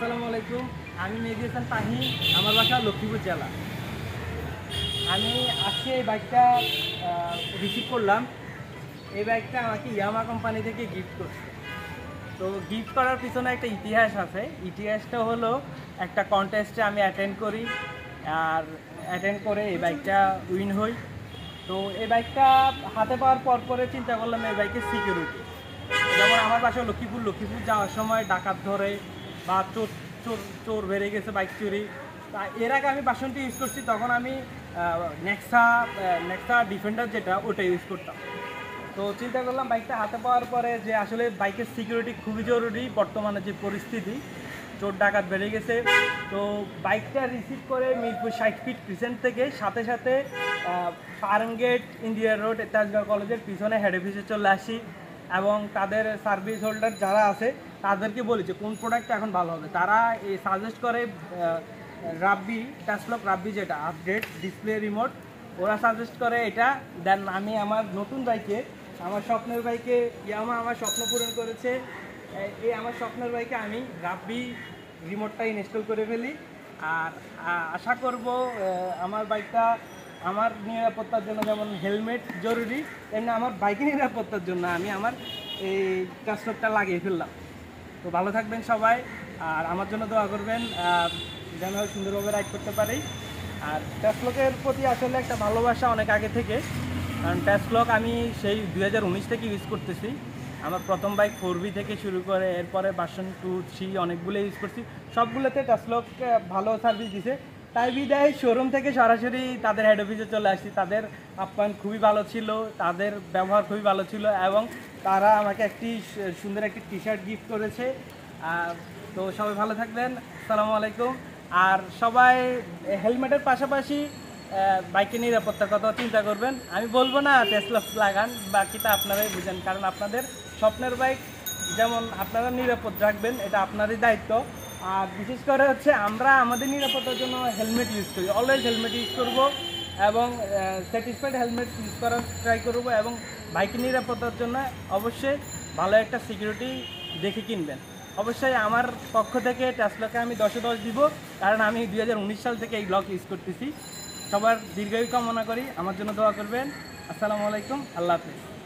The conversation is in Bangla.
আসসালামু আলাইকুম। আমি মেহেদী হাসান তাহি, আমার বাসা লক্ষ্মীপুর জেলা। আমি আজকে এই বাইকটা রিসিভ করলাম। এই বাইকটা আমাকে ইয়ামাহা কোম্পানি থেকে গিফট করছে। তো গিফট করার পিছনে একটা ইতিহাস আছে। ইতিহাসটা হলো একটা কন্টেস্টে আমি অ্যাটেন্ড করি, আর অ্যাটেন্ড করে এই বাইকটা উইন হই। তো এই বাইকটা হাতে পাওয়ার পরে চিন্তা করলাম এই বাইকের সিকিউরিটি, যেমন আমার বাসা লক্ষ্মীপুর যাওয়ার সময় ডাকাত ধরে বা চোর চোর চোর বেড়ে গেছে, বাইক চুরি। তা এর আগে আমি বাসনটি ইউজ করছি, তখন আমি নেক্সা ডিফেন্ডার যেটা ওটা ইউজ করতাম। তো চিন্তা করলাম বাইকটা হাতে পাওয়ার পরে যে আসলে বাইকের সিকিউরিটি খুবই জরুরি বর্তমানে যে পরিস্থিতি, চোর ডাকাত বেড়ে গেছে। তো বাইকটা রিসিভ করে মিরপুর 60 ফিট পিছন থেকে সাথে সাথে ফার্মগেট ইন্ডিয়া রোড তাজগাঁও কলেজের পিছনে হেড অফিসে চলে আসি এবং তাদের সার্ভিস হোল্ডার যারা আছে তাদেরকে বলি যে কোন প্রোডাক্ট এখন ভালো হবে। তারা এই সাজেস্ট করে রাব্বি টাচলক রাব্বি, যেটা আপডেট ডিসপ্লে রিমোট, ওরা সাজেস্ট করে এটা। দেন আমি আমার নতুন বাইকে, আমার স্বপ্নের বাইকে, ইয়ামাহা আমার স্বপ্ন পূরণ করেছে, এই আমার স্বপ্নের বাইকে আমি রাব্বি রিমোটটা ইনস্টল করে ফেলি। আর আশা করব আমার বাইকটা আমার নিরাপত্তার জন্য যেমন হেলমেট জরুরি, তেমনি আমার বাইকের নিরাপত্তার জন্য আমি আমার এই টাচলকটা লাগিয়ে ফেললাম। তো ভালো থাকবেন সবাই, আর আমার জন্য দোয়া করবেন যেন সুন্দরভাবে রাইড করতে পারি। আর টাচলকের প্রতি আসলে একটা ভালোবাসা অনেক আগে থেকে, কারণ টাচলক আমি সেই 2019 থেকে ইউজ করতেছি। আমার প্রথম বাইক 4V থেকে শুরু করে এরপরে ভার্সন 2, 3 অনেকগুলো ইউজ করছি, সবগুলোতে টাচলক ভালো সার্ভিস দিছে। তাই বিদায় শোরুম থেকে সরাসরি তাদের হেড অফিসে চলে আসছি। তাদের আপ্যায়ন খুবই ভালো ছিল, তাদের ব্যবহার খুবই ভালো ছিল এবং তারা আমাকে একটি সুন্দর একটি টি শার্ট গিফট করেছে। তো সবাই ভালো থাকবেন, আসসালামু আলাইকুম। আর সবাই হেলমেটের পাশাপাশি বাইকের নিরাপত্তার কথা চিন্তা করবেন। আমি বলবো না টেসলা লাগান, বাকিটা আপনারাই বুঝেন, কারণ আপনাদের স্বপ্নের বাইক যেমন আপনারা নিরাপদ রাখবেন, এটা আপনারই দায়িত্ব। আর বিশেষ করে হচ্ছে আমরা আমাদের নিরাপত্তার জন্য হেলমেট ইউজ করি, অলওয়েজ হেলমেট ইউজ করব এবং স্যাটিসফাইড হেলমেট ইউজ করার ট্রাই করব। এবং বাইকের নিরাপত্তার জন্য অবশ্যই ভালো একটা সিকিউরিটি দেখে কিনবেন। অবশ্যই আমার পক্ষ থেকে টাচলকে আমি 10-এ 10 দিব, কারণ আমি 2019 সাল থেকে এই লক ইউজ করতেছি। সবার দীর্ঘায়ু কামনা করি, আমার জন্য দোয়া করবেন। আসসালামু আলাইকুম, আল্লাহ হাফেজ।